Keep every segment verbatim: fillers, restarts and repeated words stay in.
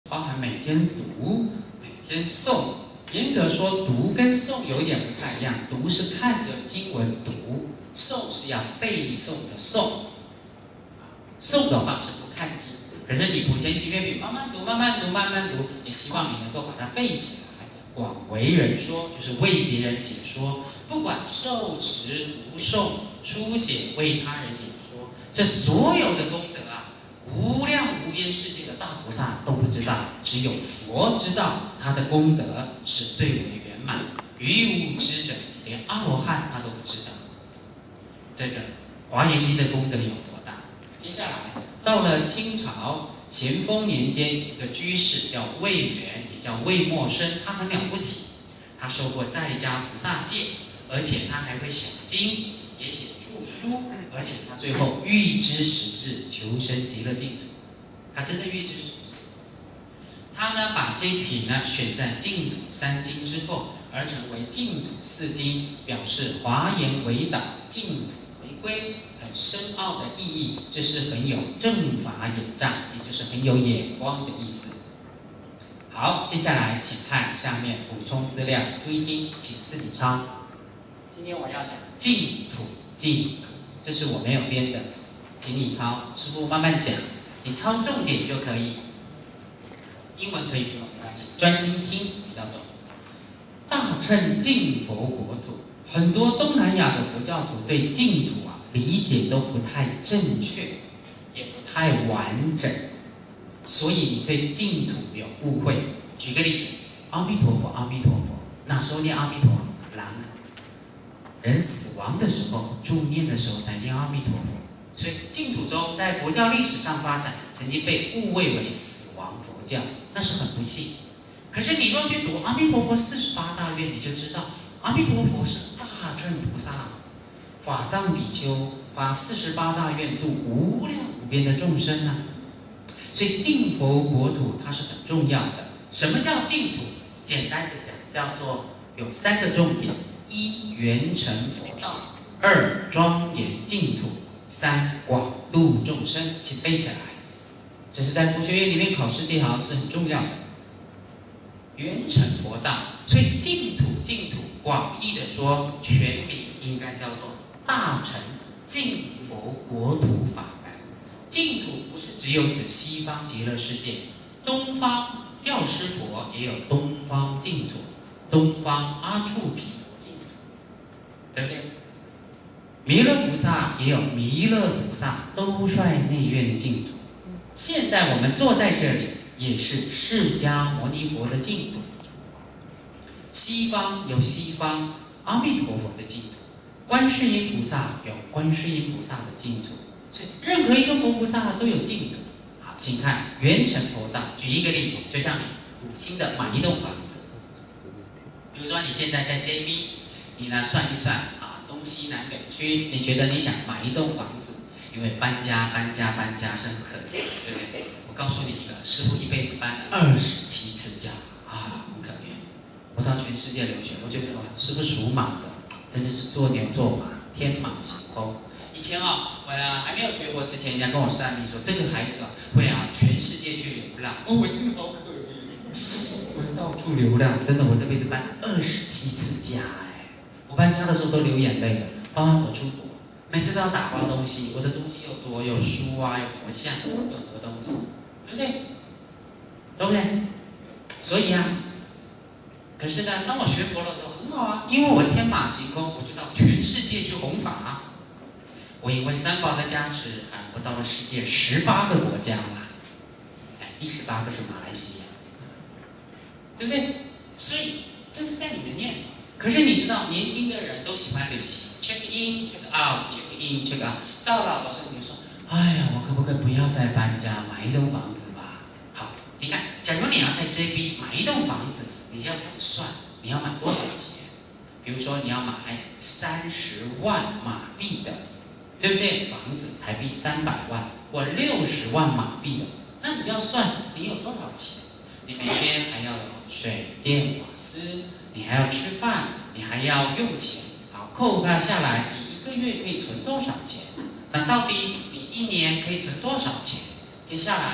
包含每天读、每天诵。严格说，读跟诵有一点不太一样，读是看着经文读，诵是要背诵的诵。诵的话是不看经，可是你普贤行愿品慢慢读、慢慢读、慢慢读，也希望你能够把它背起来。广为人说，就是为别人解说，不管受持、读诵、书写，为他人演说，这所有的功德啊，无量无边世界的大菩萨都不知道，只有佛知道他的功德是最为圆满，于无知者，连阿罗汉他都不知道。这个《华严经》的功德有多大？接下来到了清朝咸丰年间，一个居士叫魏源，也叫魏默生，他很了不起，他受过在家菩萨戒，而且他还会写经，也写著书，而且他最后预知实质，求生极乐净土。他真的预知实质。他呢把这一品呢选在净土三经之后，而成为净土四经，表示华严为导，净土回归，很深奥的意义。这是很有正法眼障，也就是很有眼光的意思。好，接下来请看下面补充资料，注意听，请自己抄。今天我要讲净土，净土，这是我没有编的，请你抄，师父慢慢讲，你抄重点就可以。英文可以不用没关系，专心听比较懂。大乘净佛国土，很多东南亚的佛教徒对净土啊理解都不太正确，也不太完整，所以你对净土有误会。举个例子，阿弥陀佛，阿弥陀佛，那时候念阿弥陀佛，难啊。人死亡的时候，助念的时候才念阿弥陀佛。所以净土宗在佛教历史上发展，曾经被误会为死亡佛教，那是很不幸。可是你若去读阿弥陀佛四十八大愿，你就知道阿弥陀佛是大乘菩萨，法藏比丘发四十八大愿度无量无边的众生啊。所以净佛国土它是很重要的。什么叫净土？简单的讲，叫做有三个重点：一、圆成佛道；二、庄严净土；三、广度众生。请背起来，这是在佛学院里面考试这行是很重要的。圆成佛道，所以净土，净土广义的说，全名应该叫做大乘净佛国土法门。净土不是只有指西方极乐世界，东方药师佛也有东方净土，东方阿处毗佛净土，对不对？弥勒菩萨也有弥勒菩萨兜率内院净土。现在我们坐在这里，也是释迦牟尼佛的净土。西方有西方阿弥陀佛的净土，观世音菩萨有观世音菩萨的净土，所以任何一个佛菩萨都有净土。好，请看圆成佛道。举一个例子，就像你五星的买一栋房子，比如说你现在在 J B， 你呢算一算啊，东西南北区，你觉得你想买一栋房子，因为搬家搬家搬家是很可怜，对不对？我告诉你一个，师父一辈子搬了二十七次家啊，很可怜。我到全世界留学，我觉得哇，师父属马的，真的是做牛做马，天马行空。以前啊，我还没有学佛之前，人家跟我算命说，这个孩子啊会啊全世界去流浪。哦，我听得好可怜，我到处流浪，真的，我这辈子搬二十七次家哎，我搬家的时候都流眼泪了，包括我出国。每次都要打包东西，我的东西又多，有书啊，有佛像，有很多东西，对不对？对不对？所以啊，可是呢，当我学佛了之后很好啊，因为我天马行空，我就到全世界去弘法啊。我因为三宝的加持啊，我到了世界十八个国家了，哎，第十八个是马来西亚，对不对？所以这是在你的念头。可是你知道，年轻的人都喜欢旅行。check in check out check in check out， 到老的时候你就说，哎呀，我可不可以不要再搬家，买一栋房子吧？好，你看，假如你要在 J B 买一栋房子，你就要开始算，你要买多少钱？比如说你要买三十万马币的，对不对？房子台币三百万或六十万马币的，那你要算你有多少钱？你每天还要有水电瓦斯，你还要吃饭，你还要用钱。扣它下来，你一个月可以存多少钱？那到底你一年可以存多少钱？接下来啊，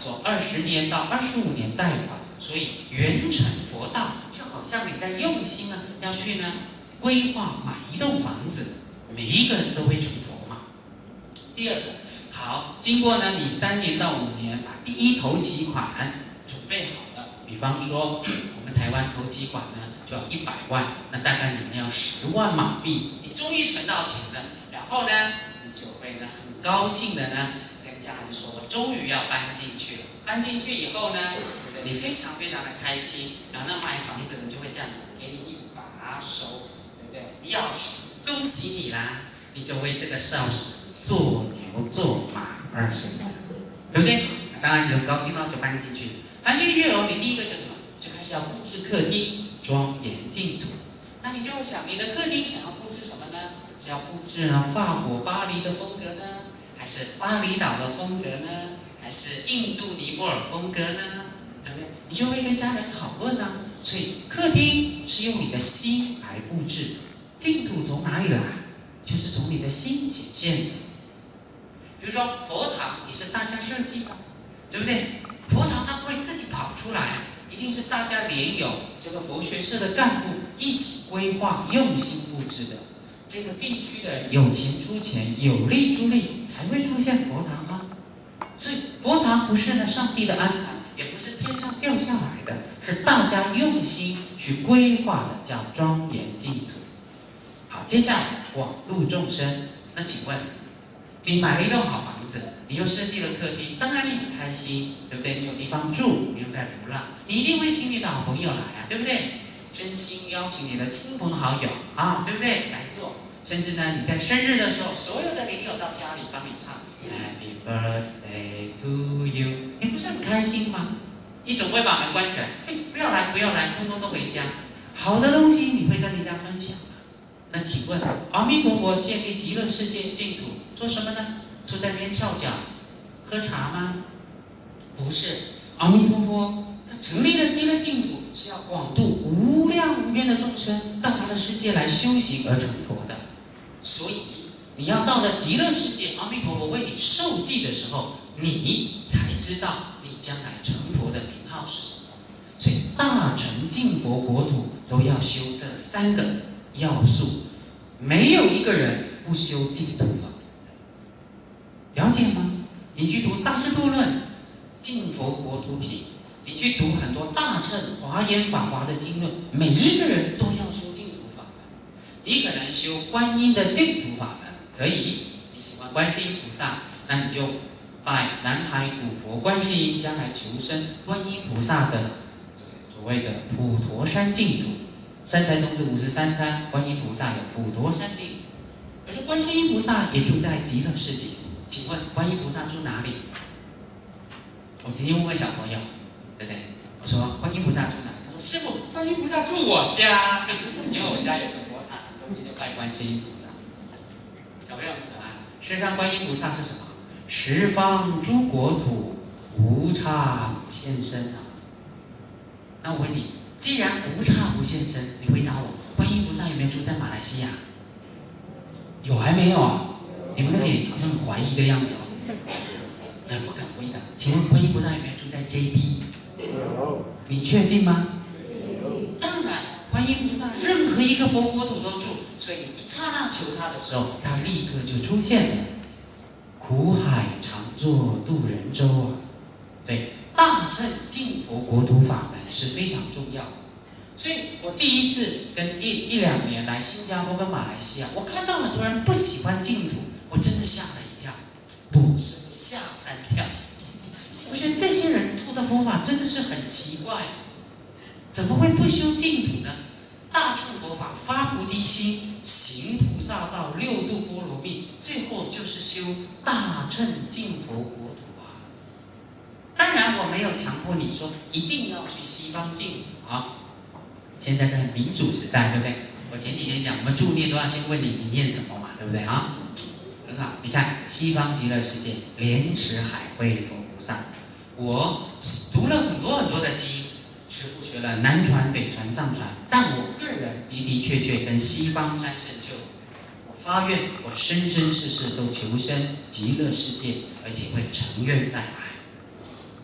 做二十年到二十五年贷款，所以圆成佛道，就好像你在用心啊，要去呢规划买一栋房子，每一个人都会成佛嘛。第二个，好，经过呢你三年到五年把第一头期款准备好了，比方说我们台湾头期款呢就要一百万，那大概你们要十万马币，你终于存到钱了，然后呢你就会呢很高兴的呢跟家人说，我终于要搬进去了。搬进去以后呢，你非常非常的开心，然后呢买房子你就会这样子，给你一把手，对不对？钥匙，恭喜你啦，你就为这个钥匙做牛做马二十年，对不对？当然你就高兴了，就搬进去。搬进去以后，你第一个是什么？就开始要布置客厅，庄严净土。那你就会想，你的客厅想要布置什么呢？是要布置呢法国巴黎的风格呢，还是巴厘岛的风格呢？还是印度尼泊尔风格呢？对不对？你就会跟家人讨论呢、啊。所以客厅是用你的心来布置，净土从哪里来？就是从你的心显现的。比如说佛堂也是大家设计的，对不对？佛堂它不会自己跑出来，一定是大家联有这个佛学社的干部一起规划、用心布置的。这个地区的人有钱出钱，有力出力，才会出现佛堂啊。所以佛堂不是呢上帝的安排，也不是天上掉下来的，是大家用心去规划的，叫庄严净土。好，接下来广度众生。那请问，你买了一栋好房子，你又设计了客厅，当然你很开心，对不对？你有地方住，不用再流浪，你一定会请你的好朋友来啊，对不对？真心邀请你的亲朋好友啊，对不对？来做。甚至呢，你在生日的时候，所有的邻友到家里帮你唱 Happy Birthday to you， 你不是很开心吗？你总会把门关起来，哎，不要来，不要来，通通都回家。好的东西你会跟人家分享吗？那请问，阿弥陀佛建立极乐世界净土，做什么呢？坐在那边翘脚，喝茶吗？不是，阿弥陀佛他成立了极乐净土，是要广度无量无边的众生到他的世界来修行而成佛的。所以你要到了极乐世界，阿弥陀佛为你受记的时候，你才知道你将来成佛的名号是什么。所以大乘净佛国土都要修这三个要素，没有一个人不修净土法。了解吗？你去读《大智度论》《净佛国土品》，你去读很多大乘华严法华的经论，每一个人都要修净土法门。你可能修观音的净土法门，可以，你喜欢观世音菩萨，那你就拜南海古佛观世音，将来求生观音菩萨的所谓的普陀山净土。三禅童子五十三参，观音菩萨有普陀山净土，而且观世音菩萨也住在极乐世界。请问观音菩萨住哪里？我曾经问过小朋友，对不对？我说观音菩萨住哪里？他说师父，观音菩萨住我家，因为我家有个佛堂，中间就拜观世音菩萨。小朋友很可爱。事实上，观音菩萨是什么？十方诸国土无刹不现身啊。那我问你，既然无刹不现身，你回答我，观音菩萨有没有住在马来西亚？有还没有啊？你们那里好像很怀疑的样子哦，哎，不敢回答。请问观音菩萨有没有住在 J B？ 有。你确定吗？有。当然，观音菩萨任何一个佛国土都住，所以你一刹那求他的时候，他立刻就出现了。苦海常作渡人舟啊！对，大乘净佛国土法门是非常重要的。所以我第一次跟一一两年来新加坡跟马来西亚，我看到很多人不喜欢净土，我真的吓了一跳，不是吓三跳。我觉得这些人读的佛法真的是很奇怪，怎么会不修净土呢？大乘佛法发菩提心，行菩萨道，六度波罗蜜，最后就是修大乘净佛国土啊。当然，我没有强迫你说一定要去西方净土啊。现在是民主时代，对不对？我前几天讲，我们助念都要先问你，你念什么嘛，对不对啊？很好，你看西方极乐世界，莲池海会佛菩萨，我读了很多很多的经，师父学了南传、北传、藏传，但我个人的的确确跟西方三圣就，我发愿，我生生世世都求生极乐世界，而且会成愿再来。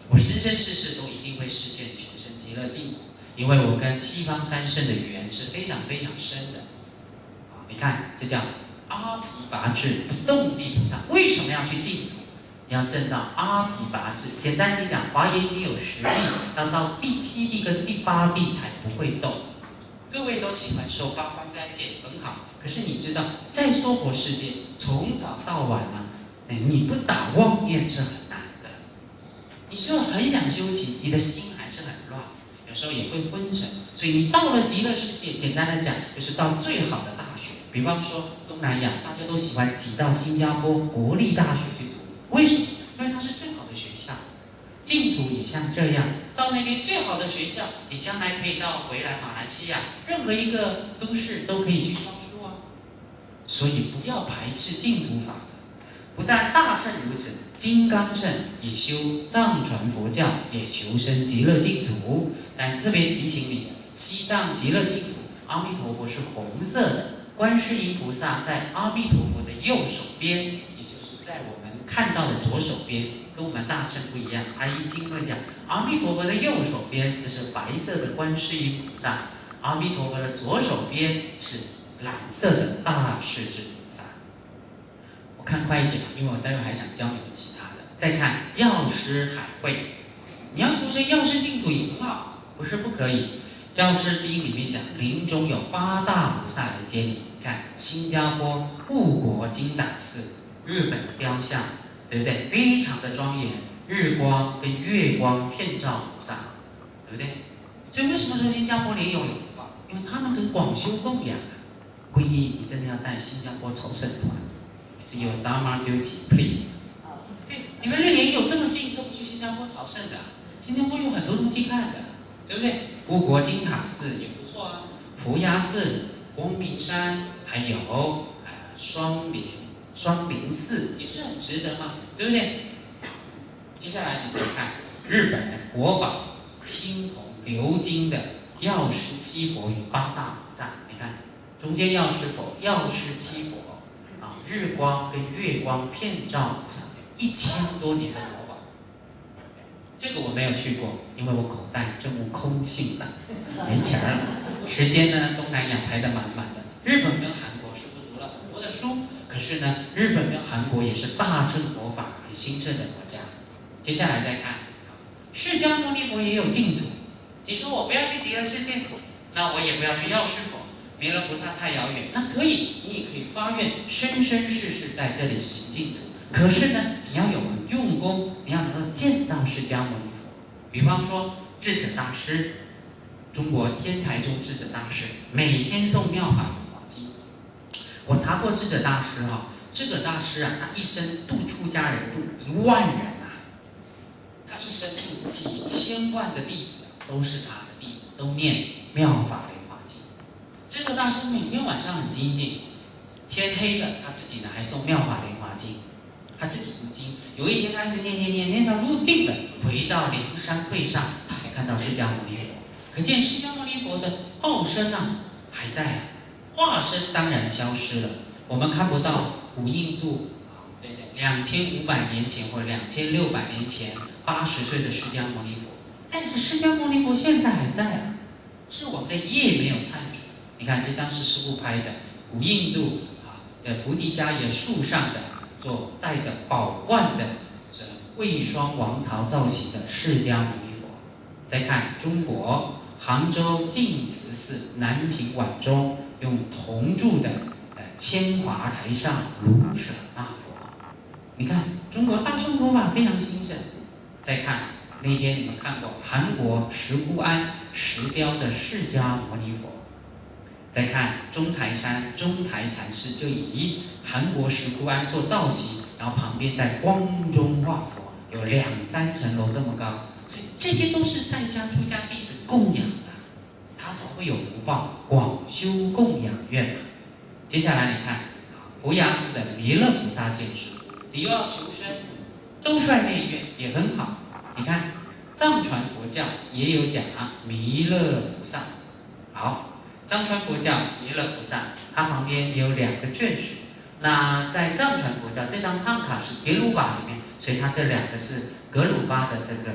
我生生世世都一定会实现全身极乐净土，因为我跟西方三圣的缘是非常非常深的。啊，你看，这叫阿毗跋致不动地菩萨。为什么要去净土？你要证到阿毗跋致。简单地讲，《华严经》有十地，要到第七地跟第八地才不会动。各位都喜欢受八关斋戒，很好。可是你知道，在娑婆世界，从早到晚啊，你不打妄念是很难的。你说很想修行，你的心还是很乱，有时候也会昏沉。所以你到了极乐世界，简单的讲，就是到最好的大学。比方说东南亚，大家都喜欢挤到新加坡国立大学去读，为什么？因为它是最好的学校。净土也像这样，到那边最好的学校，你将来可以到回来马来西亚任何一个都市都可以去教书啊。所以不要排斥净土法。不但大乘如此，金刚乘也修藏传佛教，也求生极乐净土。但特别提醒你，西藏极乐净土，阿弥陀佛是红色的，观世音菩萨在阿弥陀佛的右手边，也就是在我们看到的左手边，跟我们大乘不一样。阿依经论讲，阿弥陀佛的右手边就是白色的观世音菩萨，阿弥陀佛的左手边是蓝色的大势至菩萨。我看快一点，因为我待会还想教你们其他的。再看药师海会，你要求生药师净土也很好，不是不可以。药师经里面讲，临终有八大菩萨来接你。看新加坡护国金胆寺，日本的雕像，对不对？非常的庄严，日光跟月光遍照菩萨，对不对？所以为什么说新加坡莲友有福报？因为他们跟广修供养。皈依，你真的要带新加坡朝圣团。只有 Dharma duty please。对，你们的莲友这么近，都不去新加坡朝圣的。新加坡有很多东西看的，对不对？护国金塔寺也不错啊，福牙寺、光明山，还有呃双林双林寺也是很值得嘛，对不对？接下来你再看日本的国宝青铜鎏金的药师七佛与八大菩萨，你看中间药师佛、药师七佛啊，日光跟月光遍照菩萨，一千多年的国宝。这个我没有去过，因为我口袋真无空性了，没钱了。时间呢，东南亚排得满满的。日本跟韩国是不读了很多的书，可是呢，日本跟韩国也是大乘佛法很兴盛的国家。接下来再看，释迦牟尼佛也有净土。你说我不要去极乐世界，那我也不要去药师佛，弥勒菩萨太遥远。那可以，你也可以发愿，生生世世在这里行净土。可是呢，你要有很用功，你要能够见到释迦牟尼佛。比方说智者大师，中国天台宗智者大师每天诵妙法莲华经。我查过智者大师哈、哦，智者大师啊，他一生度出家人度一万人啊，他一生度几千万的弟子、啊、都是他的弟子，都念妙法莲华经。智者大师每天晚上很精进，天黑了他自己呢还诵妙法莲华经。他自己读经，有一天他一直念念念念到入定了，回到灵山会上，他还看到释迦牟尼佛，可见释迦牟尼佛的报身啊还在啊，化身当然消失了，我们看不到古印度啊，对对，两千五百年前或两千六百年前八十岁的释迦牟尼佛，但是释迦牟尼佛现在还在啊，是我们的业没有忏除。你看这张是师父拍的，古印度啊的菩提迦耶树上的。做带着宝冠的这贵霜王朝造型的释迦牟尼佛。再看中国杭州净慈寺南屏晚钟用铜铸的呃千华台上卢舍那佛。你看中国大乘佛法非常兴盛。再看那天你们看过韩国石窟庵石雕的释迦牟尼佛。再看中台山中台禅师就以韩国石窟庵做造型，然后旁边在光中画佛，有两三层楼这么高，所以这些都是在家出家弟子供养的，他才会有福报，广修供养愿。接下来你看佛牙寺的弥勒菩萨建筑，你又要求生，都率内愿也很好。你看藏传佛教也有讲弥勒菩萨，好。藏传佛教弥勒菩萨，它旁边也有两个眷属。那在藏传佛教这张唐卡是格鲁巴里面，所以它这两个是格鲁巴的这个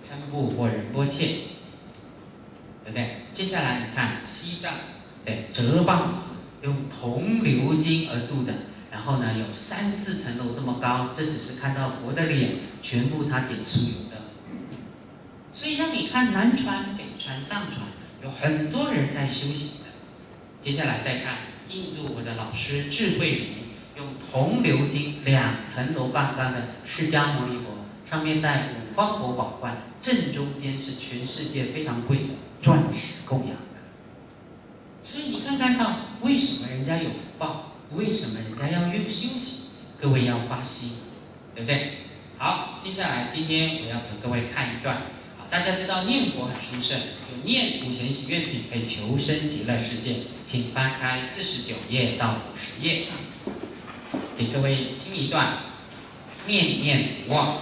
堪布或仁波切，对不对？接下来你看西藏，对，哲蚌寺用铜鎏金而镀的，然后呢有三四层楼这么高，这只是看到佛的脸，全部它点酥油的。所以让你看南传、北传、藏传，有很多人在修行的。接下来再看印度，我的老师智慧林用铜鎏金两层楼半高的释迦牟尼佛，上面戴五方佛宝冠，正中间是全世界非常贵的钻石供养的。所以你看看到为什么人家有福报，为什么人家要用修行？各位要发心，对不对？好，接下来今天我要给各位看一段。大家知道念佛很殊胜，有念普贤行愿品可以求生极乐世界，请翻开四十九页到五十页，给各位听一段，念念不忘，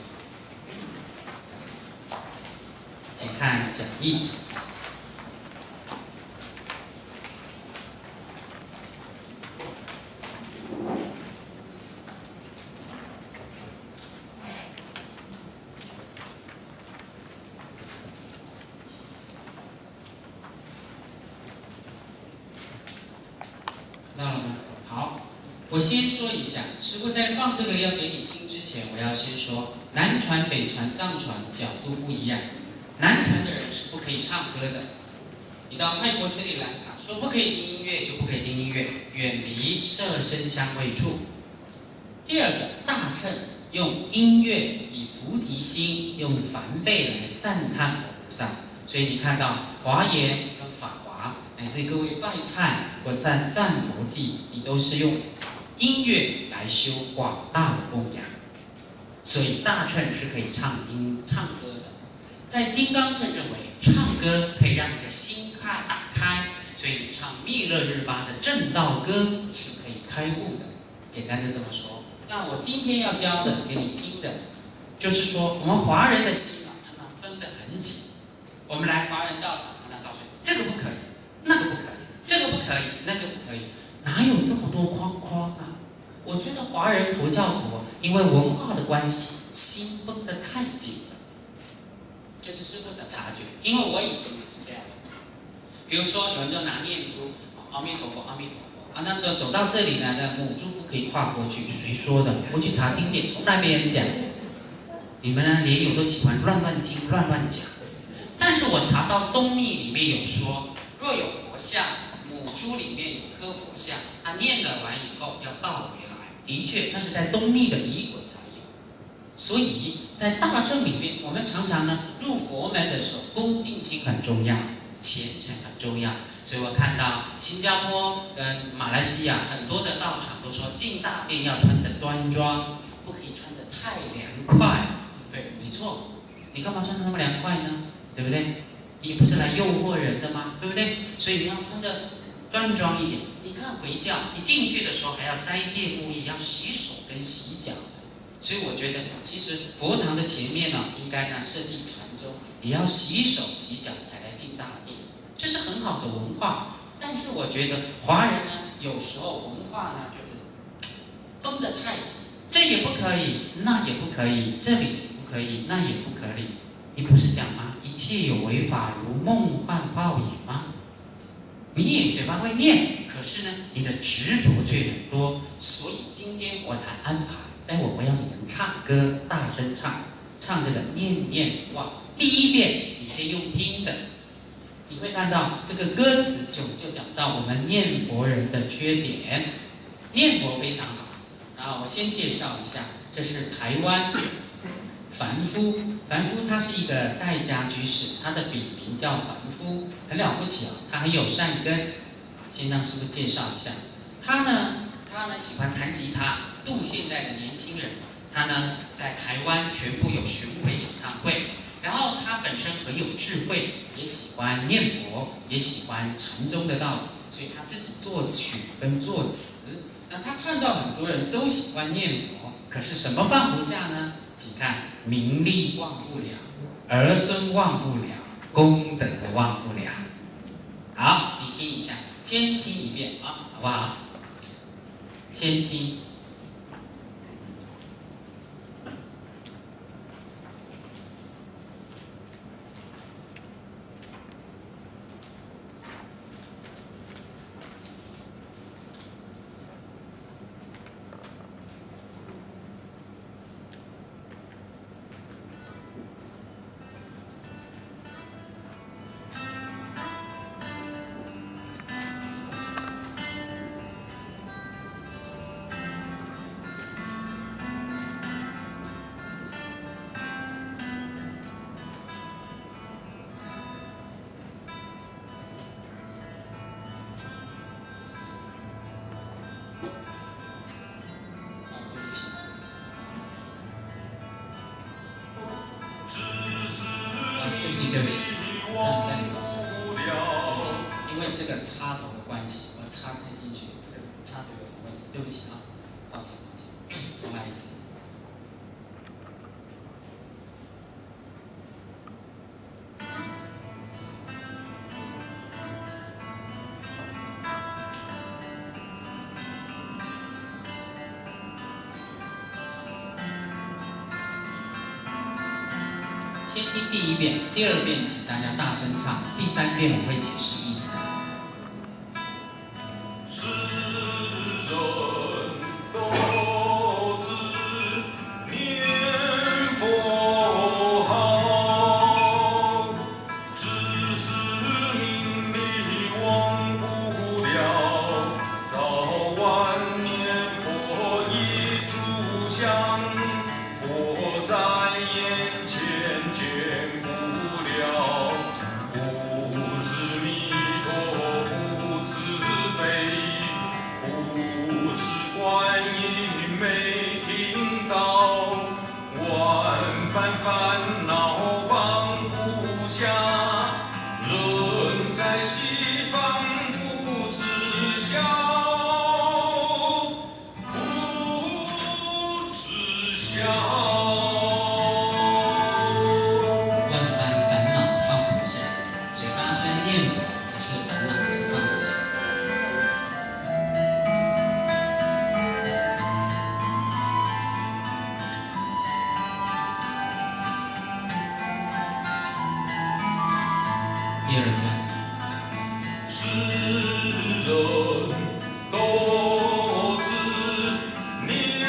请看讲义。我先说一下，师父在放这个要给你听之前，我要先说，南传、北传、藏传角度不一样。南传的人是不可以唱歌的，你到泰国斯里兰卡说不可以听音乐就不可以听音乐，远离色声香味触。第二个，大乘用音乐以菩提心，用梵呗来赞叹佛菩萨，所以你看到华严跟法华，乃至各位拜忏或赞赞佛记，你都是用音乐来修广大的供养，所以大乘是可以唱音唱歌的。在金刚乘认为唱歌可以让你的心开打开，所以你唱密勒日巴的正道歌是可以开悟的。简单的这么说，那我今天要教的给你听的，就是说我们华人的心啊，常常分得很紧。我们来华人道场，常常告诉你这个不可以，那个不可以，这个不可以，那个不可以。哪有这么多框框啊？我觉得华人佛教徒因为文化的关系，心绷得太紧了。这是师父的察觉，因为我以前也是这样。比如说，有人就拿念珠，阿弥陀佛，阿弥陀佛啊，那走走到这里来的母珠不可以跨过去，谁说的？我去查经典，从来没人讲。你们呢，连友都喜欢乱乱听、乱乱讲。但是我查到东密里面有说，若有佛像，母珠里面有颗佛像，他念了完以后要倒回来。的确，那是在东密的仪轨才有。所以在大乘里面，我们常常呢入佛门的时候，恭敬心很重要，虔诚很重要。所以我看到新加坡跟马来西亚很多的道场都说，进大殿要穿得端庄，不可以穿得太凉快。对，没错。你干嘛穿得那么凉快呢？对不对？你不是来诱惑人的吗？对不对？所以你要穿着端庄一点。你看回教，你进去的时候还要斋戒沐浴，要洗手跟洗脚。所以我觉得，其实佛堂的前面呢，应该呢设计禅宗，也要洗手洗脚才来进大殿，这是很好的文化。但是我觉得华人呢，有时候文化呢就是绷得太紧，这也不可以，那也不可以，这里也不可以，那也不可以。你不是讲吗？一切有为法，如梦幻泡影吗？你也嘴巴会念，可是呢，你的执着却很多。所以今天我才安排，待会我要你们唱歌，大声唱，唱这个念念不忘。第一遍你先用听的，你会看到这个歌词就就讲到我们念佛人的缺点。念佛非常好，然后我先介绍一下，这是台湾凡夫。凡夫他是一个在家居士，他的笔名叫凡夫，很了不起哦，他很有善根。先让师父介绍一下，他呢，他呢喜欢弹吉他，度现在的年轻人。他呢在台湾全部有巡回演唱会，然后他本身很有智慧，也喜欢念佛，也喜欢禅宗的道理，所以他自己作曲跟作词。那他看到很多人都喜欢念佛，可是什么放不下呢？请看，名利忘不了，儿孙忘不了，功德忘不了。好，你听一下，先听一遍啊，好不好？先听。 这样这样因为这个插头的关系，我插不进去，这个插头有点问题，对不起啊，抱歉抱歉，重来一次。先听第一遍，第二遍请大家大声唱，第三遍我会解释意思。 世人都知念佛好，只是名利忘不了，早晚念佛一炷香，佛在眼前。见不了，不是弥陀不慈悲，不是观音没听到，万般烦恼放不下，人在西方不知晓，不知晓。 第二段， 世人都知念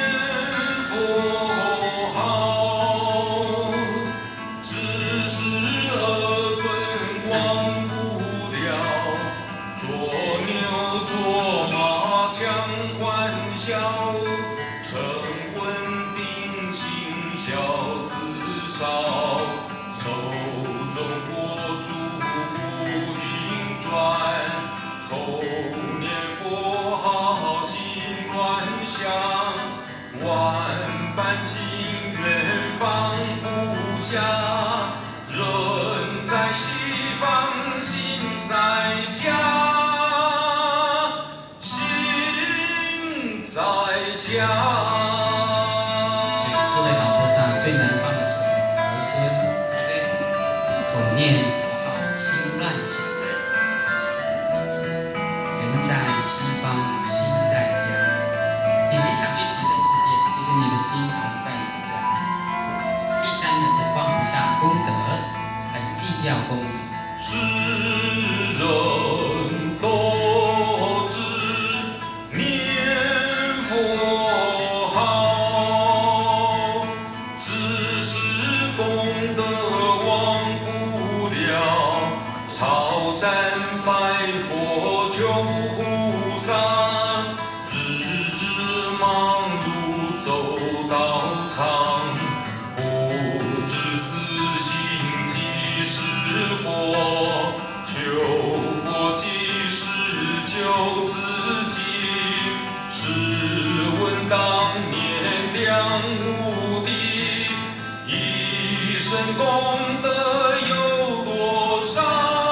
佛好，只是儿孙忘不了，做牛做马强欢笑，晨昏定心孝子少，手中佛珠。口念佛号心乱想，万般情缘放不下，人在西方心在家，心在家。 所以各位老菩萨最难放的事情，儿孙，对，口念佛号心乱想。西方心在家，你很想去极乐世界，其实你的心还是在你的家。第三呢是放不下功德，很计较功德。 世人都知念佛好，只是功德忘不了，朝山拜佛求菩萨，日日忙碌走道场，不知自性即是佛，求佛即是救自己。试问当年梁武帝，一生功德有多少？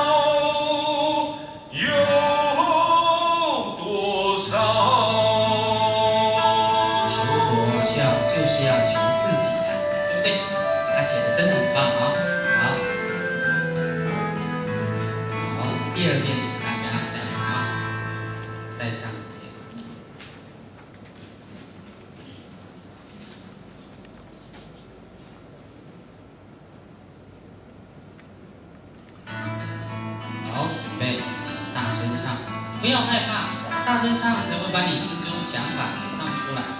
真的很棒啊！好，好，第二遍请大家带好啊，再唱一遍。好，准备，请大声唱，不要害怕，大声唱才会把你心中想法唱出来。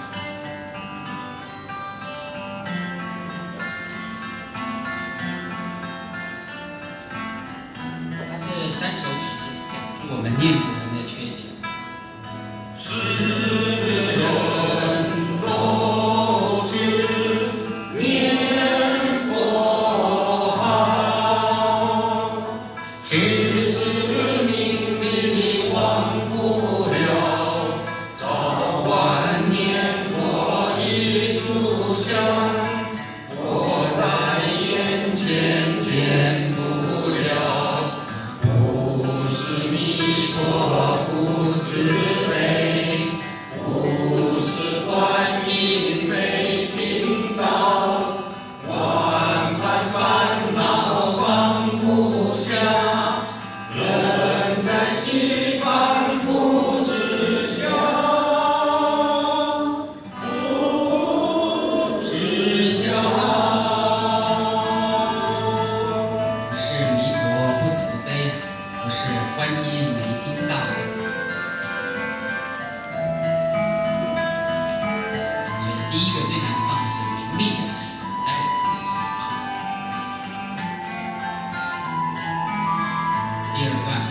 这三首曲子是讲述我们念佛人的缺点。 世人都知念佛好，只是名利忘不了，早晚念佛一炷香，佛在眼前见不了。 第二段。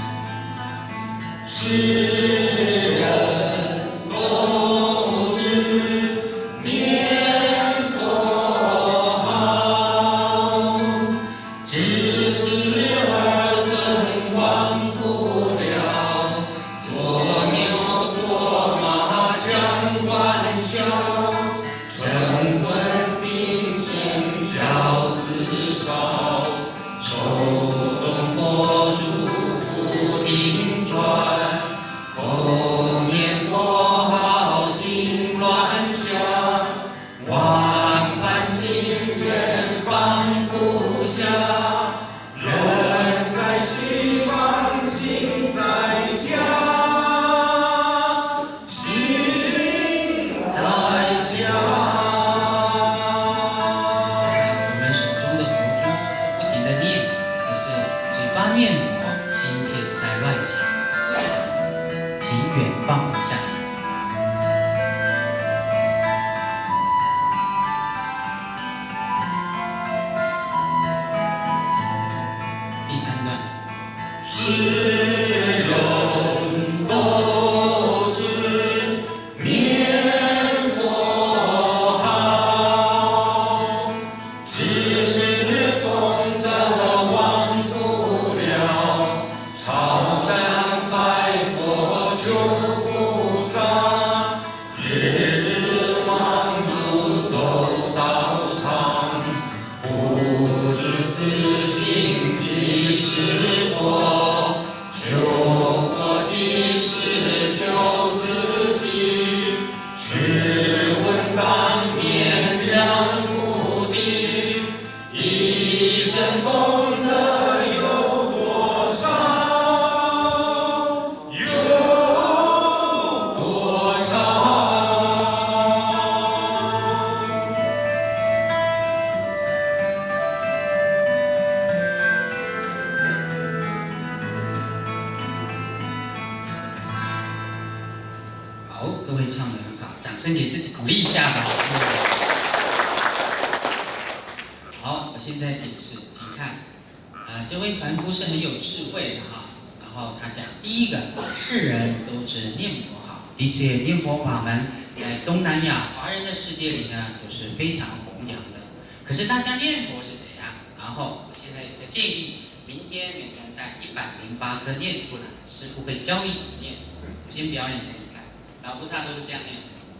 世人都知念佛好，只是儿孙忘不了，做牛做马讲欢笑，晨昏定声孝子少，手中佛珠不停转，口念佛号心乱想，万般心愿放不下，人在西方心在家，心在家。 我们手中的佛珠不停的念，可是嘴巴念佛，心却是在乱想，情缘放不下。第三段。 世人都知念佛好，只是功德忘不了，朝山拜佛求菩萨，日日忙碌走道场，不知自性即是佛，求佛即是求自己，试问当年两目的，一生功德有多少？有多少？ 好，各位唱得很好，掌声给自己鼓励一下吧。好，我现在解释，请看，啊、这位凡夫是很有智慧的哈。然后他讲，第一个，世人都知念佛好，的确，念佛法门在东南亚华人的世界里呢，都是非常弘扬的。可是大家念佛是怎样？然后我现在有个建议，明天每个人带一百零八颗念出来，师父会教你怎么念。我先表演给你看。老菩萨都是这样念。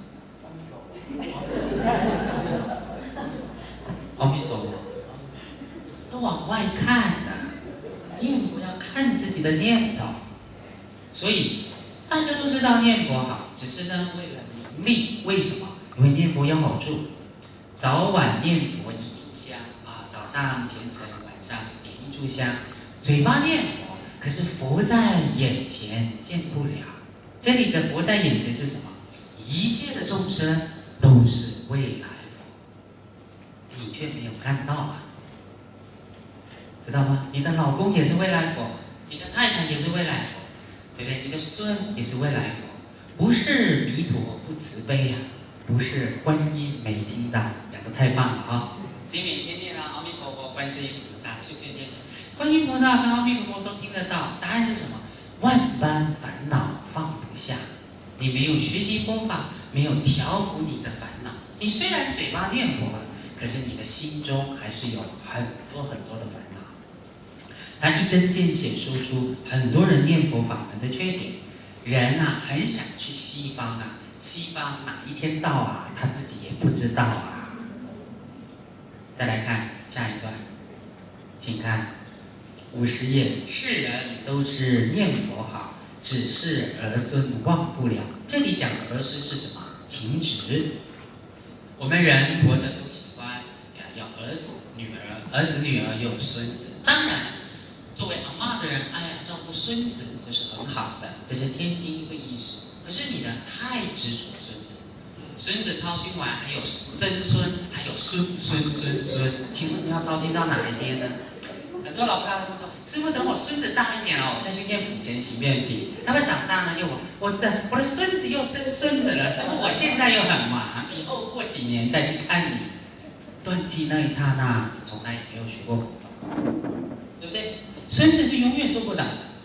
阿弥陀佛，都往外看的，念佛要看自己的念头。所以大家都知道念佛好，只是呢为了名利，为什么？因为念佛有好处，早晚念佛一炷香啊，早上虔诚，晚上点一炷香，嘴巴念佛，可是佛在眼前见不了。这里的佛在眼前是什么？一切的众生都是未来佛，你却没有看到啊，知道吗？你的老公也是未来佛，你的太太也是未来佛，对不对？你的孙也是未来佛，不是弥陀不慈悲呀、啊，不是观音没听到，讲得太棒了啊！你每天念啊，阿弥陀佛、观世音菩萨，去去念，观音菩萨跟阿弥陀佛都听得到，答案是什么？万般烦恼放不下，你没有学习佛法，没有调伏你的烦恼。你虽然嘴巴念佛了，可是你的心中还是有很多很多的烦恼。他一针见血说出很多人念佛法门的缺点。人啊，很想去西方啊，西方哪一天到啊，他自己也不知道啊。再来看下一段，请看。五十页，世人都知念佛好，只是儿孙忘不了。这里讲的儿孙是什么？情执。我们人活得都喜欢呀，要儿子、女儿，儿子、女儿又有孙子。当然，作为阿嬷的人，哎呀，照顾孙子这是很好的，这是天经一个艺术。可是你呢，太执着孙子，孙子操心完，还有曾孙，还有孙孙孙孙，请问你要操心到哪一边呢？很多老菩萨都说：“师父，等我孙子大一点哦，我再去念普贤行愿品。他们长大呢，又我我这我的孙子又生孙子了，师父，我现在又很忙，以后过几年再去看你。断气那一刹那，你从来也没有学过佛法，对不对？孙子是永远做不到的。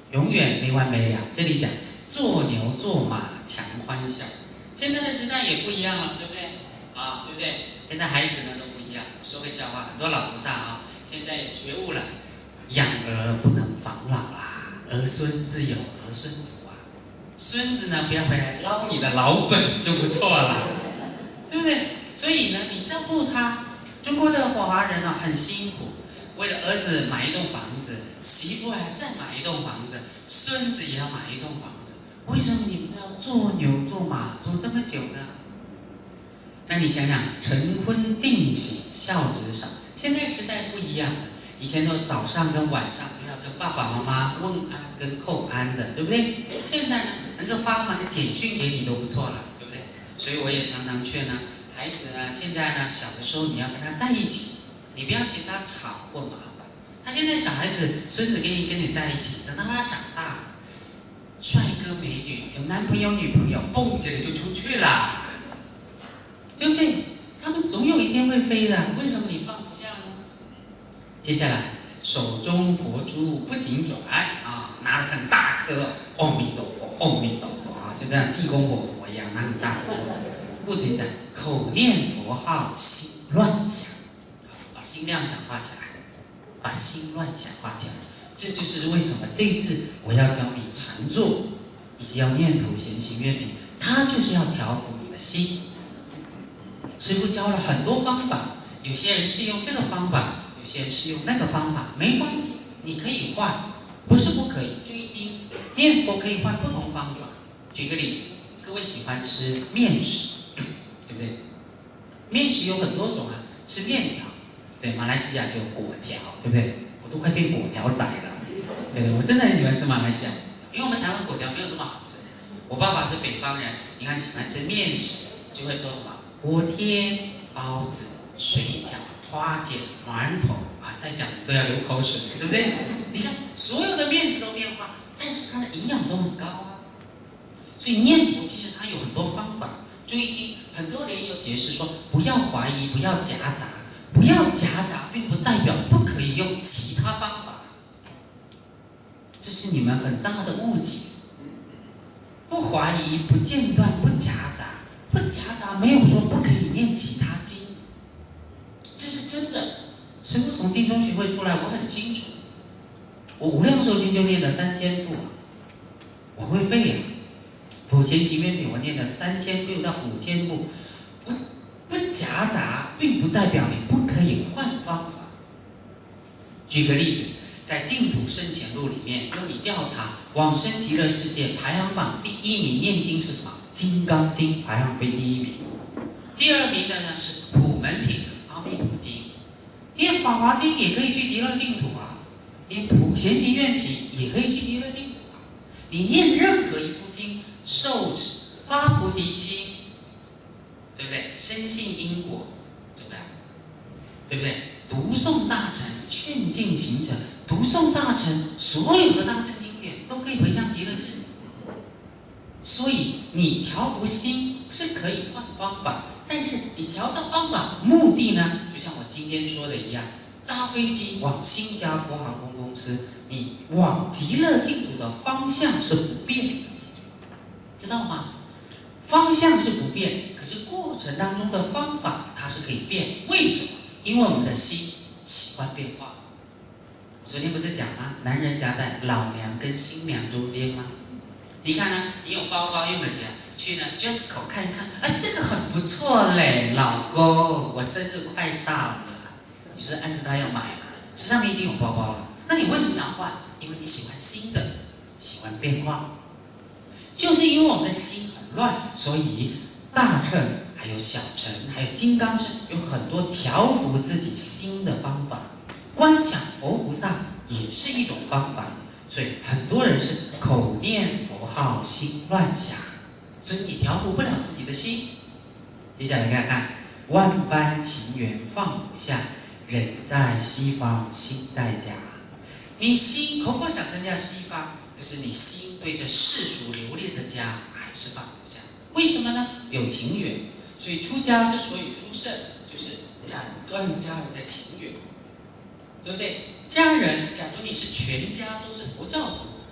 永远没完没了。这里讲做牛做马强欢笑。现在的时代也不一样了，对不对？啊，对不对？现在孩子呢都不一样。说个笑话，很多老菩萨啊，现在也觉悟了，养儿不能防老啦，儿孙自有儿孙福啊。孙子呢，不要回来捞你的老本就不错了，对不对？所以呢，你照顾他，中国的华人啊很辛苦，为了儿子买一栋房子，媳妇还再买一栋房子，孙子也要买一栋房子。为什么你们要做牛做马做这么久呢？那你想想，晨昏定省，孝子少。现在时代不一样了，以前都早上跟晚上都要跟爸爸妈妈问安跟叩安的，对不对？现在呢，能够发完个简讯给你都不错了，对不对？所以我也常常劝呢，孩子呢，现在呢小的时候你要跟他在一起，你不要嫌他吵或麻烦。他现在小孩子孙子跟你跟你在一起，等到他长大，帅哥美女有男朋友女朋友，蹦起来就出去了。对不对？他们总有一天会飞的，为什么你放不下呢？接下来，手中佛珠不停转啊，拿了很大颗，阿弥陀佛，阿弥陀佛啊，就这样济公活佛一样，拿很大颗，不停转，口念佛号，心乱想，把心量讲化起来，把心乱想化起来。这就是为什么这一次我要教你禅坐，以及要念普贤行愿品，它就是要调伏你的心。师父教了很多方法，有些人是用这个方法，有些人是用那个方法，没关系，你可以换，不是不可以。注意听，念佛可以换不同方法。举个例子，各位喜欢吃面食，对不对？面食有很多种啊，吃面条，对，马来西亚有粿条，对不对？我都快变粿条仔了，对对，我真的很喜欢吃马来西亚，因为我们台湾粿条没有这么好吃。我爸爸是北方人，你看喜欢吃面食，就会做什么？锅贴、包子、水饺、花卷、馒头啊，再讲都要流口水，对不对？你看所有的面食都变化，但是它的营养都很高啊。所以念佛其实它有很多方法。注意听，很多人有解释说，不要怀疑，不要夹杂，不要夹杂，并不代表不可以用其他方法。这是你们很大的误解。不怀疑，不间断，不夹杂。不夹杂没有说不可以念其他经，这是真的。师父从经中学会出来，我很清楚。我无量寿经就念了三千部啊，我会背啊。普贤行愿品我念了三千部到五千部，不不夹杂，并不代表你不可以换方法。举个例子，在净土圣贤录里面，有你调查往生极乐世界排行榜第一名念经是什么？《金刚经》排行榜第一名，第二名的呢是普门品的《阿弥陀经》。念《法华经》也可以去极乐净土啊，念普贤行愿品也可以去极乐净土啊。你念任何一部经，受持发菩提心，对不对？深信因果，对不对？对不对？读诵大乘，劝进行者，读诵大乘，所有的大乘经典都可以回向极乐世界。所以你调伏心是可以换方法，但是你调的方法目的呢，就像我今天说的一样，搭飞机往新加坡航空公司，你往极乐净土的方向是不变的，知道吗？方向是不变，可是过程当中的方法它是可以变。为什么？因为我们的心喜欢变化。我昨天不是讲吗？男人夹在老娘跟新娘中间吗？你看呢？你有包包用的钱去呢 Justco 看一看，哎，这个很不错嘞，老公，我生日快到了，你是暗示他要买嘛？实际上你已经有包包了，那你为什么想换？因为你喜欢新的，喜欢变化，就是因为我们的心很乱，所以大乘还有小乘还有金刚乘有很多调伏自己心的方法，观想佛菩萨也是一种方法。所以很多人是口念佛号，心乱想，所以你调伏不了自己的心。接下来看看，万般情缘放不下，人在西方，心在家。你心口口想参加西方，可是你心对着世俗留恋的家还是放不下。为什么呢？有情缘。所以出家之所以殊胜，就是斩断家人的情缘，对不对？家人，假如你是全家都是佛教徒，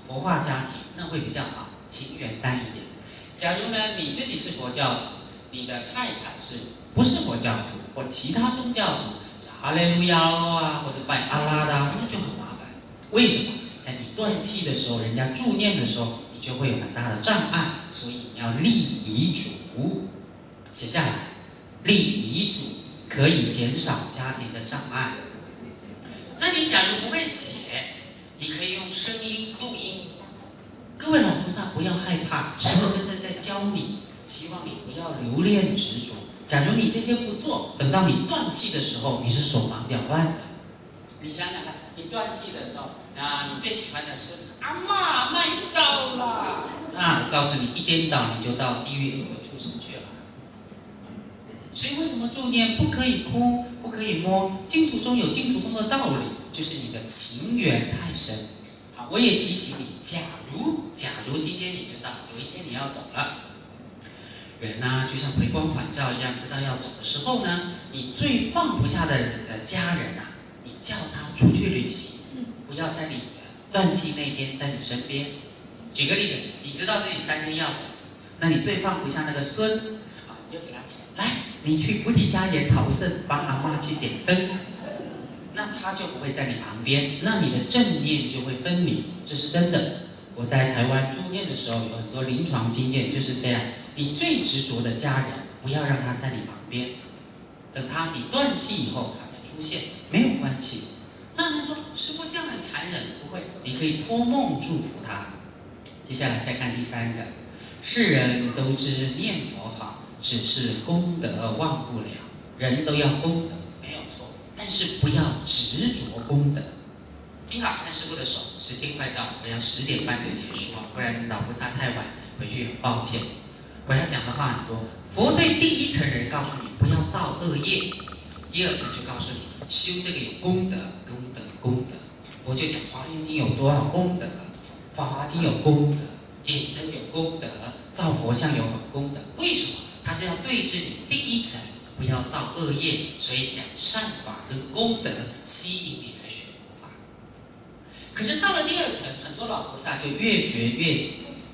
佛化家庭，那会比较好，情缘淡一点。假如呢你自己是佛教徒，你的太太是不是佛教徒或其他宗教徒，是哈利路亚啊，或者拜阿拉的、啊，那就很麻烦。为什么？在你断气的时候，人家助念的时候，你就会有很大的障碍，所以你要立遗嘱，写下来。立遗嘱可以减少家庭的障碍。那你假如不会写，你可以用声音录音。各位老菩萨不要害怕，师父真的在教你，希望你不要留恋执着。假如你这些不做，等到你断气的时候，你是手忙脚乱的。你想想看，你断气的时候，啊，你最喜欢的是阿嬷卖糟了，那我告诉你，一颠倒你就到地狱恶畜生去了。所以为什么助念不可以哭，不可以摸？净土中有净土中的道理，就是你的情缘太深。好，我也提醒你，假如假如今天你知道有一天你要走了，人呢、啊、就像回光返照一样，知道要走的时候呢，你最放不下的人的家人呐、啊，你叫他出去旅行，不要在你断气那天在你身边。举个例子，你知道自己三天要走，那你最放不下那个孙啊，你就给他钱，来，你去菩提迦叶朝圣，帮阿嬷去点灯，那他就不会在你旁边，那你的正念就会分明，这是真的。我在台湾住院的时候，有很多临床经验就是这样。你最执着的家人，不要让他在你旁边，等他你断气以后，他才出现，没有关系。那他说师父这样很残忍，不会，你可以托梦祝福他。接下来再看第三个，世人都知念佛好，只是功德忘不了。人都要功德，没有错，但是不要执着功德。您好，看师父的手，时间快到，我要十点半就结束啊，不然老菩萨太晚回去很抱歉。我要讲的话很多，佛对第一层人告诉你不要造恶业，第二层就告诉你修这个有功德，功德，功德。我就讲《华严经》有多少功德，《法华经》有功德，引灯有功德，造佛像有功德。为什么？它是要对治你第一层，不要造恶业，所以讲善法跟功德吸引你来学佛法。可是到了第二层，很多老菩萨就越学越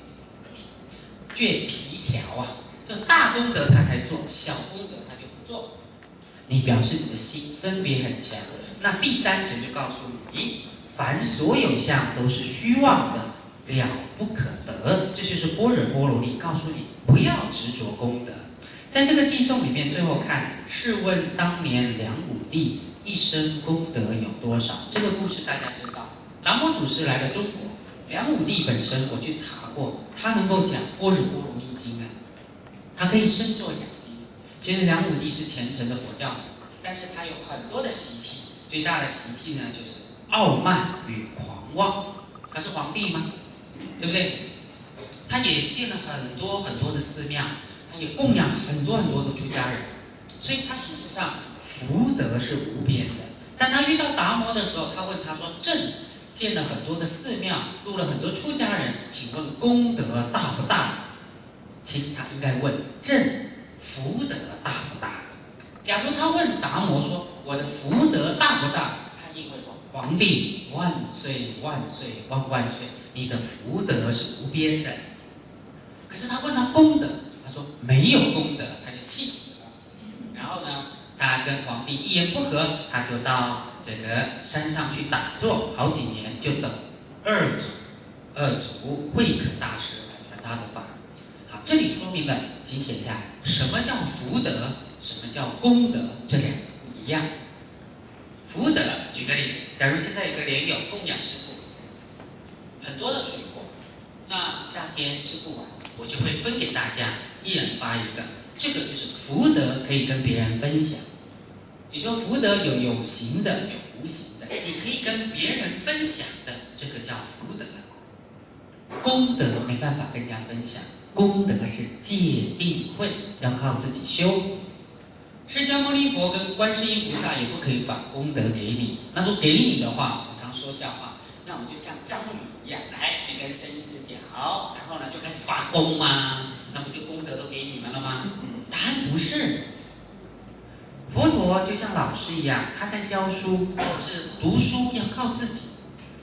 越皮条啊，就大功德他才做，小功德他就不做。你表示你的心分别很强。那第三层就告诉你，凡所有相都是虚妄的，了不可得。这就是般若波罗蜜告诉你，不要执着功德。在这个偈颂里面，最后看，试问当年梁武帝一生功德有多少？这个故事大家知道。南摩祖师来了中国，梁武帝本身我去查过，他能够讲般若波罗蜜经啊，他可以身作讲经。其实梁武帝是虔诚的佛教徒，但是他有很多的习气，最大的习气呢就是傲慢与狂妄。他是皇帝吗？对不对？他也建了很多很多的寺庙，他也供养很多很多的出家人，所以他事实上福德是无边的。但他遇到达摩的时候，他问他说：“朕建了很多的寺庙，录了很多出家人，请问功德大不大？”其实他应该问朕福德大不大？假如他问达摩说：“我的福德大不大？”他一定会说：“皇帝万岁万岁万万岁！你的福德是无边的。”可是他问他功德，他说没有功德，他就气死了。然后呢，他跟皇帝一言不合，他就到这个山上去打坐，好几年就等二祖二祖慧可大师来传他的法。好，这里说明了，请写下什么叫福德，什么叫功德，这两个不一样。福德，举个例子，假如现在有个莲友供养师父很多的水果，那夏天吃不完，我就会分给大家，一人发一个，这个就是福德，可以跟别人分享。你说福德有有形的，有无形的，你可以跟别人分享的，这个叫福德。功德没办法跟人家分享，功德是戒定慧，要靠自己修。释迦牟尼佛跟观世音菩萨也不可以把功德给你。那说给你的话，我常说笑话，那我们就像章鱼一样，来，每个人伸一只脚，然后呢就开始发功嘛，那不就功德都给你们了吗？答案不是。佛陀就像老师一样，他在教书，是读书要靠自己。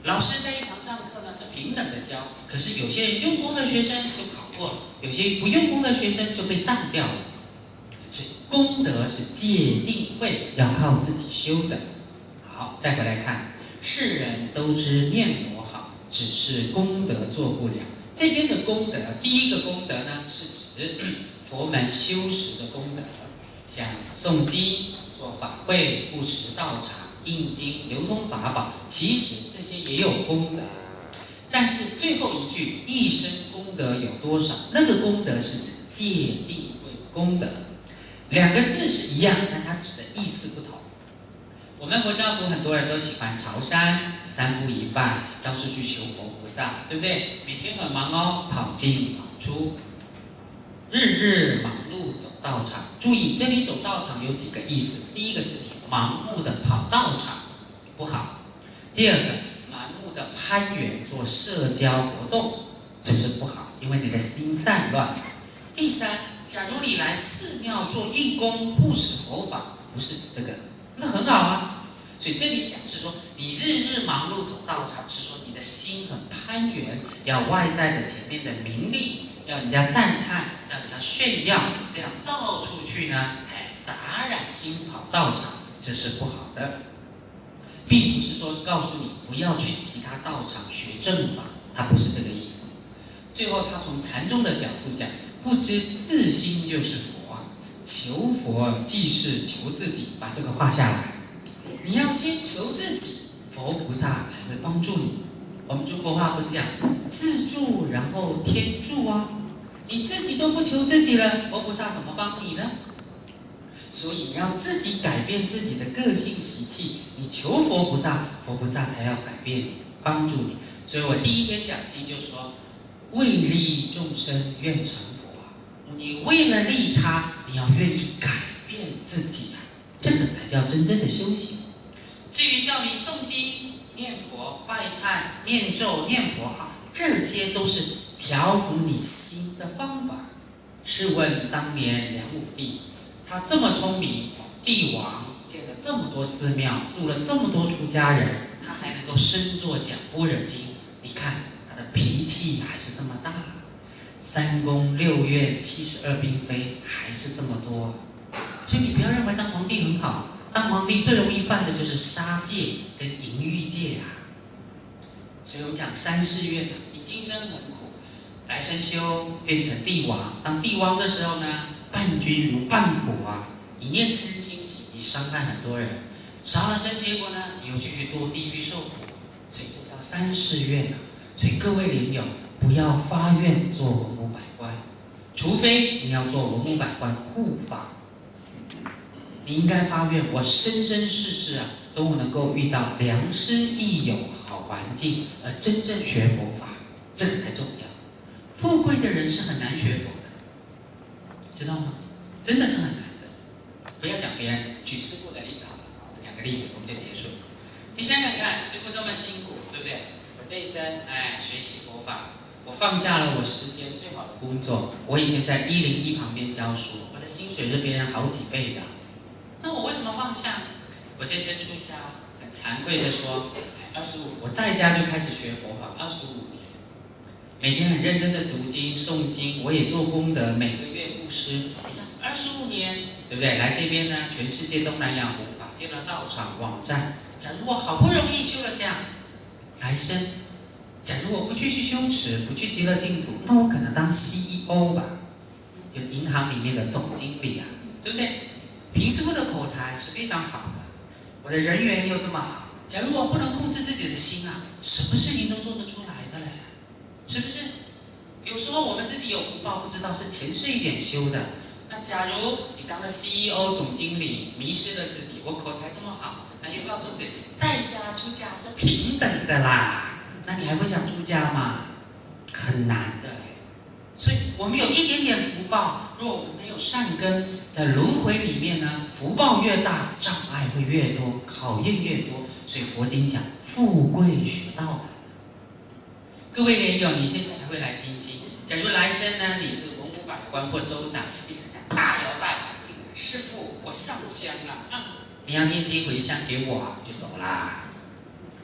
老师在一堂上课呢是平等的教，可是有些人用功的学生就考过了，有些不用功的学生就被当掉了。所以功德是戒定慧，要靠自己修的。好，再回来看，世人都知念佛好，只是功德做不了。这边的功德，第一个功德呢是指佛门修持的功德，像诵经、做法会、布施道场、印经、流通法宝，其实这些也有功德。但是最后一句“一生功德有多少”，那个功德是指戒定慧功德，两个字是一样，但它指的意思不同。我们佛教徒很多人都喜欢朝山，三步一拜，到处去求佛菩萨，对不对？每天很忙哦，跑进跑出，日日忙碌走道场。注意，这里走道场有几个意思。第一个是盲目的跑道场，不好；第二个，盲目的攀缘做社交活动，这是不好，因为你的心散乱。第三，假如你来寺庙做义工、布施佛法，不是指这个，那很好啊。所以这里讲是说，你日日忙碌走道场，是说你的心很攀缘，要外在的前面的名利，要人家赞叹，要人家炫耀，这样到处去呢，哎，杂染心跑道场，这是不好的。并不是说告诉你不要去其他道场学正法，它不是这个意思。最后，他从禅宗的角度讲，不知自心就是佛啊，求佛即是求自己，把这个画下来。你要先求自己，佛菩萨才会帮助你。我们中国话不是讲自助然后天助啊？你自己都不求自己了，佛菩萨怎么帮你呢？所以你要自己改变自己的个性习气，你求佛菩萨，佛菩萨才要改变你，帮助你。所以我第一天讲经就说，为利众生愿成佛啊！你为了利他，你要愿意改变自己啊，这个才叫真正的修行。至于叫你诵经、念佛、拜忏、念咒、念佛号，这些都是调伏你心的方法。试问当年梁武帝，他这么聪明，帝王建了这么多寺庙，度了这么多出家人，他还能够身坐讲般若经。你看他的脾气还是这么大，三宫六院七十二嫔妃还是这么多。所以你不要认为当皇帝很好，当皇帝最容易犯的就是杀戒跟淫欲戒啊。所以我们讲三世愿，你今生很苦，来生修变成帝王。当帝王的时候呢，伴君如伴虎啊，一念嗔心起，你伤害很多人，杀了生，结果呢，你又继续堕地狱受苦。所以这叫三世愿啊。所以各位莲友，不要发愿做文武百官，除非你要做文武百官护法。你应该发愿，我生生世世啊，都能够遇到良师益友、好环境，而真正学佛法，这个才重要。富贵的人是很难学佛的，知道吗？真的是很难的。不要讲别人，举师父的例子好了，我讲个例子我们就结束。你想想看，师父这么辛苦，对不对？我这一生哎学习佛法，我放下了我时间最好的工作，我以前在一零一旁边教书，我的薪水是别人好几倍的。那我为什么放下？我这些出家，很惭愧的说，二十五，我在家就开始学佛法，二十五年，每天很认真的读经诵经，我也做功德，每个月布施。你看，二十五年，对不对？来这边呢，全世界东南亚弘法，建了道场、网站。假如我好不容易修了这样，来生，假如我不继续修持，不去极乐净土，那我可能当 C E O 吧，就银行里面的总经理啊，对不对？凭师父的口才是非常好的，我的人缘又这么好，假如我不能控制自己的心啊，什么事情都做得出来的嘞，是不是？有时候我们自己有福报，不知道是前世一点修的。那假如你当了 C E O 总经理，迷失了自己，我口才这么好，那就告诉自己，在家出家是平等的啦。那你还会想出家吗？很难的嘞。所以我们有一点点福报，如果我们没有善根，在轮回里面呢，福报越大，障碍会越多，考验越多。所以佛经讲富贵学道的。各位莲友，你现在还会来听经？假如来生呢，你是文武百官或州长，你讲大摇大摆进来，师父，我上香了啊！你要念经回向给我，就走啦。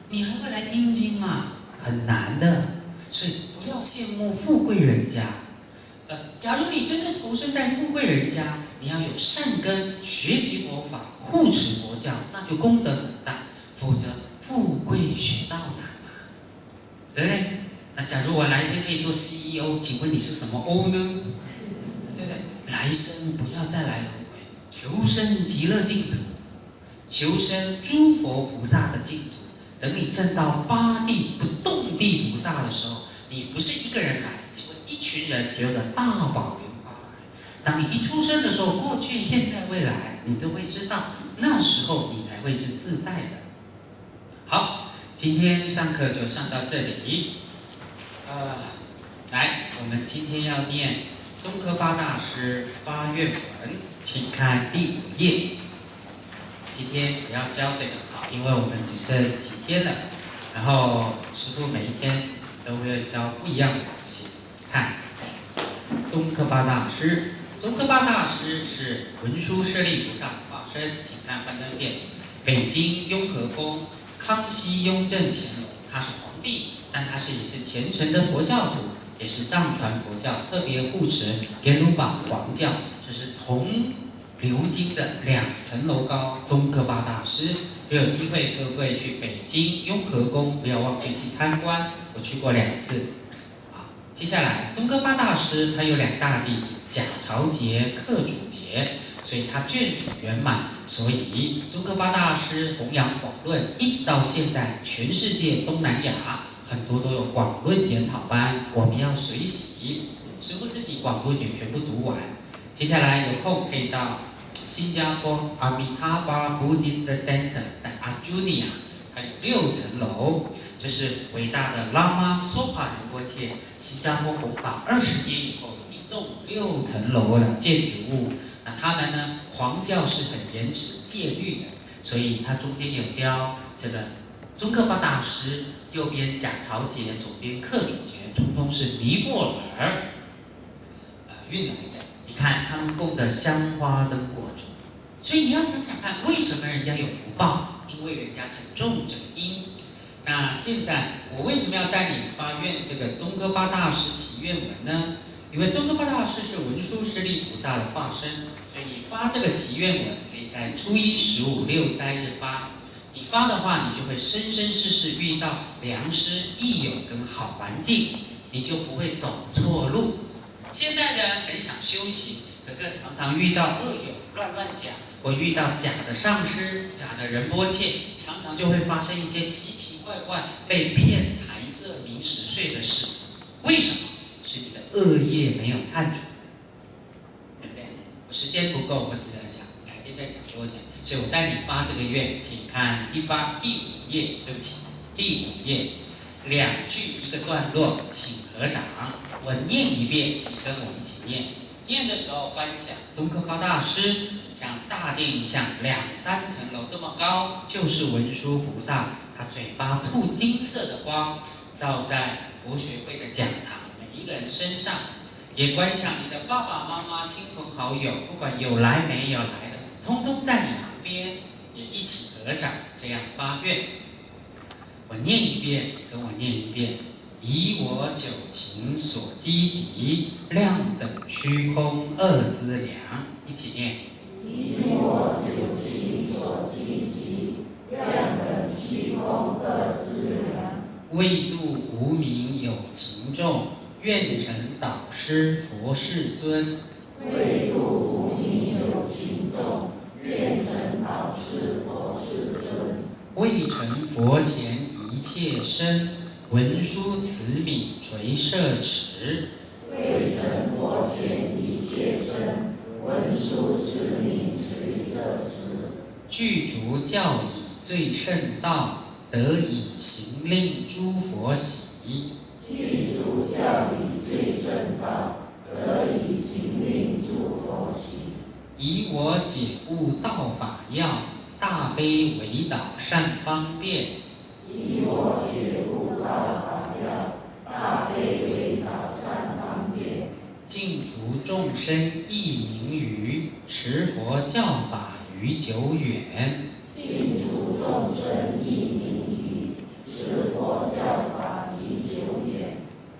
你还会来听经吗？很难的，所以不要羡慕富贵人家。呃，假如你真的投身在富贵人家，你要有善根，学习佛法，护持佛教，那就功德很大。否则，富贵学道难嘛，对不对？那假如我来生可以做 C E O， 请问你是什么 O 呢？对不对？来生不要再来轮回，求生极乐净土，求生诸佛菩萨的净土。等你证到八地不动地菩萨的时候，你不是一个人来，是一群人觉得大宝莲花来。当你一出生的时候，过去、现在、未来，你都会知道，那时候你才会是自在的。好，今天上课就上到这里。呃，来，我们今天要念宗喀巴大师发愿文，请看第五页。今天也要教这个好，因为我们只剩几天了，然后师父每一天都会教不一样的东西。看，宗喀巴大师，宗喀巴大师是文殊舍利菩萨的化身，请看幻灯片。北京雍和宫，康熙、雍正、乾隆，他是皇帝，但他是也是虔诚的佛教徒，也是藏传佛教特别护持莲如宝皇教，这是同流经的两层楼高宗喀巴大师。有机会各位去北京雍和宫，不要忘记去参观，我去过两次。好，接下来宗喀巴大师他有两大弟子，贾朝杰、克主杰，所以他眷属圆满。所以宗喀巴大师弘扬广论，一直到现在，全世界东南亚很多都有广论研讨班，我们要随喜。师父自己广论也全部读完。接下来有空可以到新加坡 Amitabha Buddhist Center， 在阿朱尼亚，还有六层楼，这是伟大的拉玛梭帕仁波切。新加坡弘法二十年以后，有一栋六层楼的建筑物。那他们呢，黄教是很严持戒律的，所以它中间有雕这个宗喀巴大师，右边贾朝杰，左边克主杰，统统是尼泊尔呃运来的。你看他们供的香花灯火烛，所以你要想想看，为什么人家有福报？因为人家肯种这个因。那现在我为什么要带你发愿这个宗喀巴大师祈愿文呢？因为宗喀巴大师是文殊师利菩萨的化身，所以你发这个祈愿文可以在初一、十五、六斋日发。你发的话，你就会生生世世遇到良师益友跟好环境，你就不会走错路。现在的人很想修行，可是常常遇到恶友乱乱讲，或遇到假的上师、假的仁波切，常常就会发生一些奇奇怪怪被骗财色名食睡的事。为什么？是你的恶业没有忏除，对不对？我时间不够，我只能讲，改天再讲多讲。所以我带你发这个愿，请看第八第五页，对不起，第五页两句一个段落，请合掌。我念一遍，你跟我一起念。念的时候观想宗喀巴大师像大殿一样两三层楼这么高，就是文殊菩萨，他嘴巴吐金色的光，照在佛学会的讲堂每一个人身上。也观想你的爸爸妈妈、亲朋好友，不管有来没有来的，通通在你旁边，也一起合掌，这样发愿。我念一遍，你跟我念一遍。以我九情所积集，量等虚空二资粮，一起念。 以我九情所积集，量等虚空二资粮。 为度无名有情众，愿成导师佛世尊。 为度无名有情众，愿成导师佛世尊。 为成佛前一切身，文殊慈悯垂摄持。 为成佛前一切身，文殊慈悯垂摄持。 具足教以最胜道，得以行令诸佛喜。 具足教以最胜道，得以行令诸佛喜。 以我解悟道法要，大悲为导善方便。 以我觉悟道法要，大悲为导善方便。 尽除众生益名于，持佛教法于久远。 尽除众生益名于，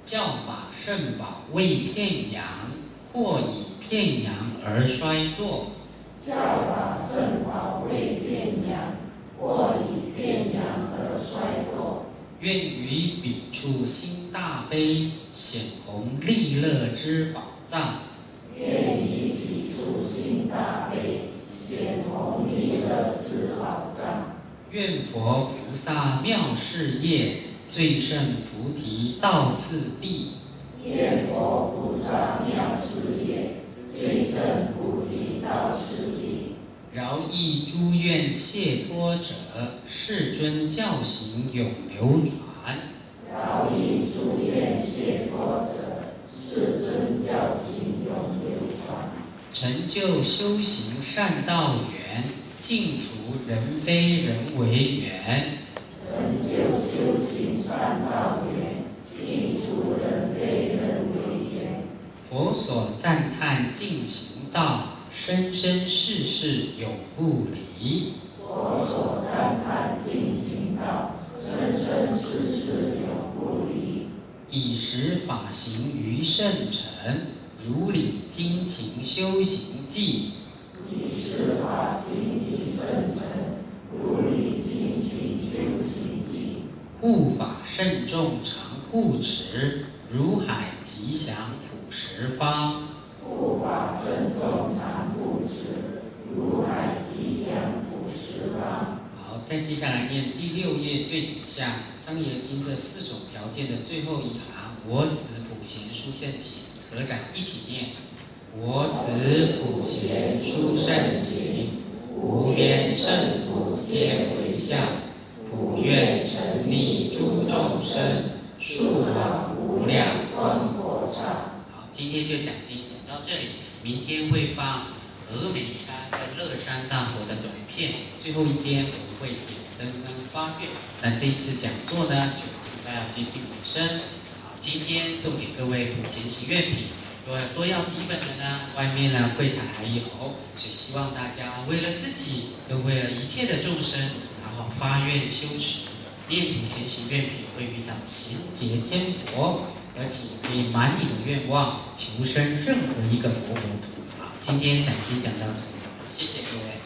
教法圣宝未遍扬，或以遍扬而衰落。 教法圣宝未遍扬，或以遍扬而衰落。 愿于彼处兴大悲，显弘利乐之宝藏。 愿以彼处兴大悲，显弘利乐之宝藏。 愿佛菩萨妙事业，最胜菩提道次第。 愿佛菩萨妙事业，最胜菩提道次第。 饶益诸愿解脱者，世尊教行永流传。 饶益诸愿解脱者，世尊教行永流传。 成就修行善道缘，尽除人非人为缘。 成就修行善道缘，尽除人非人为缘。 佛所赞叹尽行道，生生世世永不离。 佛所赞叹尽行道，生生世世永不离。 以实法行于圣尘，如理精勤修行记。 以实法行于圣尘，如理精勤修行记。 护法慎重常护持，如海吉祥普十方。 护法慎重常护持，如海吉祥普十方。 好，再接下来念第六页最底下《商业经》这四种条件的最后一行：我子普贤殊胜行，合掌一起念。我子普贤殊胜行，无边圣土皆回向，普愿沉溺诸众生，速往无量光佛刹。好，今天就讲经讲到这里，明天会放峨眉山跟乐山大佛的短片，最后一天我们会点灯跟发愿。那这一次讲座呢，就已经快要接近尾声。好，今天送给各位普贤行愿品。如果多要几本的呢，外面呢柜台还有，所以希望大家为了自己，又为了一切的众生，然后发愿修持，念普贤行愿品会遇到贤劫千佛，而且可以满你的愿望，求生任何一个佛国土。好，今天讲经讲到这里，谢谢各位。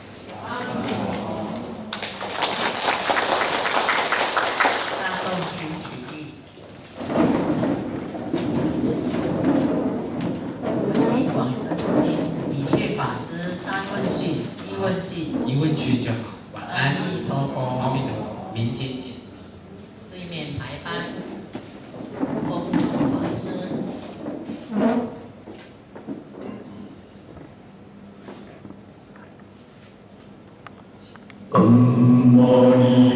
大众请起立。理学法师三问讯，一问讯， 一问句就好。晚安， 阿弥陀佛， 阿弥陀佛，明天见。 对面排班，风俗法师。 唵嘛呢